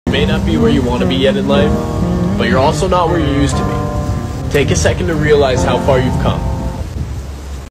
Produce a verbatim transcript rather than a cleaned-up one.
You may not be where you want to be yet in life, but you're also not where you used to be. Take a second to realize how far you've come.